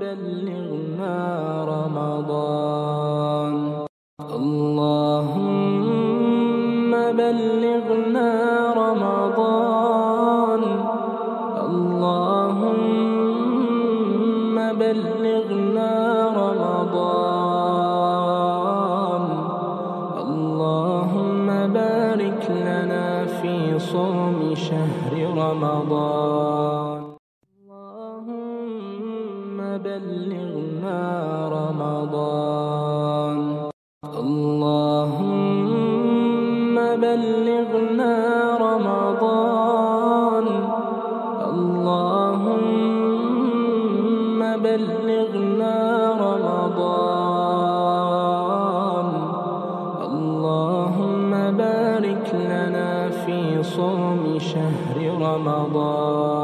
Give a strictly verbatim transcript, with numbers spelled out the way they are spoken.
بلغنا رمضان اللهم بلغنا رمضان اللهم بلغنا رمضان اللهم بارك لنا في صوم شهر رمضان اللهم بلغنا رمضان اللهم بلغنا رمضان اللهم بلغنا رمضان اللهم بارك لنا في صوم شهر رمضان